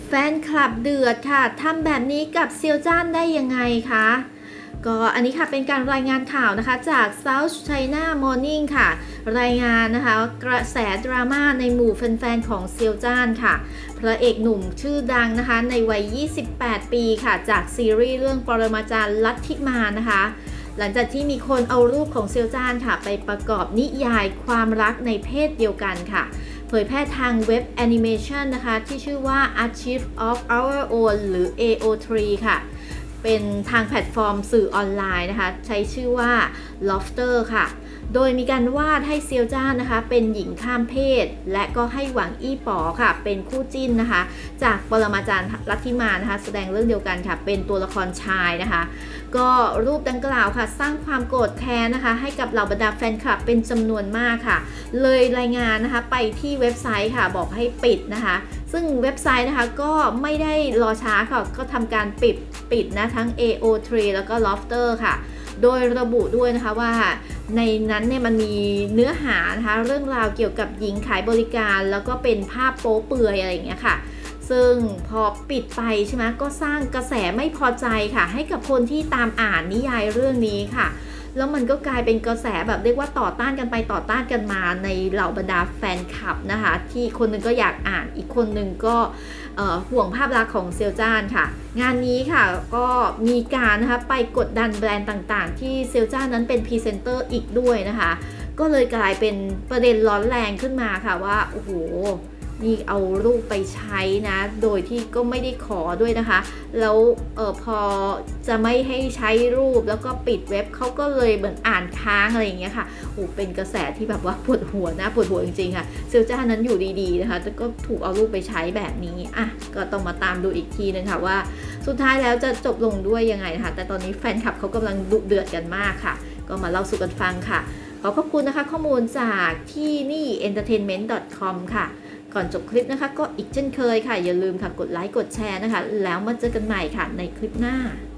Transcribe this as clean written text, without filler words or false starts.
แฟนคลับเดือดค่ะทำแบบนี้กับเซียวจ้านได้ยังไงคะก็อันนี้ค่ะเป็นการรายงานข่าวนะคะจาก South China Morning ค่ะรายงานนะคะกระแสดราม่าในหมู่แฟนๆของเซียวจ้านค่ะพระเอกหนุ่มชื่อดังนะคะในวัย 28 ปีค่ะจากซีรีส์เรื่องปรมาจารย์ลัทธิมารนะคะหลังจากที่มีคนเอารูปของเซียวจ้านค่ะไปประกอบนิยายความรักในเพศเดียวกันค่ะเผยแพร่ทางเว็บแอนิเมชันนะคะที่ชื่อว่า Archive of Our Own หรือ AO3 ค่ะเป็นทางแพลตฟอร์มสื่อออนไลน์นะคะใช้ชื่อว่า Lofter ค่ะโดยมีการวาดให้เซียวจ้านนะคะเป็นหญิงข้ามเพศและก็ให้หวังอี้ป๋อค่ะเป็นคู่จิ้นนะคะจากปรมาจารย์ลัทธิมารนะคะแสดงเรื่องเดียวกันค่ะเป็นตัวละครชายนะคะก็รูปดังกล่าวค่ะสร้างความโกรธแค้นนะคะให้กับเหล่าบรรดาแฟนคลับเป็นจำนวนมากค่ะเลยรายงานนะคะไปที่เว็บไซต์ค่ะบอกให้ปิดนะคะซึ่งเว็บไซต์นะคะก็ไม่ได้รอช้าค่ะก็ทำการปิดนะทั้ง AO3 แล้วก็ Lofter ค่ะโดยระบุด้วยนะคะว่าในนั้นเนี่ยมันมีเนื้อหานะคะเรื่องราวเกี่ยวกับหญิงขายบริการแล้วก็เป็นภาพโป๊เปลือยอะไรอย่างเงี้ยค่ะซึ่งพอปิดไปใช่ไหมก็สร้างกระแสไม่พอใจค่ะให้กับคนที่ตามอ่านนิยายเรื่องนี้ค่ะแล้วมันก็กลายเป็นกระแสแบบเรียกว่าต่อต้านกันไปต่อต้านกันมาในเหล่าบรรดาแฟนคลับนะคะที่คนหนึงก็อยากอ่านอีกคนหนึ่งก็ห่วงภาพลักษณ์ของเซียวจ้านค่ะงานนี้ค่ะก็มีการนะคะไปกดดันแบรนด์ต่างๆที่เซียวจ้านนั้นเป็นพรีเซนเตอร์อีกด้วยนะคะก็เลยกลายเป็นประเด็นร้อนแรงขึ้นมาค่ะว่าโอ้โหนี่เอารูปไปใช้นะโดยที่ก็ไม่ได้ขอด้วยนะคะแล้วพอจะไม่ให้ใช้รูปแล้วก็ปิดเว็บเขาก็เลยเหมือนอ่านค้างอะไรอย่างเงี้ยค่ะโอ้เป็นกระแสที่แบบว่าปวดหัวนะปวดหัวจริงๆค่ะเซียวจ้านั้นอยู่ดีๆนะคะแต่ก็ถูกเอารูปไปใช้แบบนี้อ่ะก็ต้องมาตามดูอีกทีนึงค่ะว่าสุดท้ายแล้วจะจบลงด้วยยังไงนะคะแต่ตอนนี้แฟนคลับเขากำลังดุเดือดกันมากค่ะก็มาเล่าสู่กันฟังค่ะขอบคุณนะคะข้อมูลจากที่นี่ entertainment.com ค่ะก่อนจบคลิปนะคะก็อีกเช่นเคยค่ะอย่าลืมค่ะกดไลค์กดแชร์นะคะแล้วมาเจอกันใหม่ค่ะในคลิปหน้า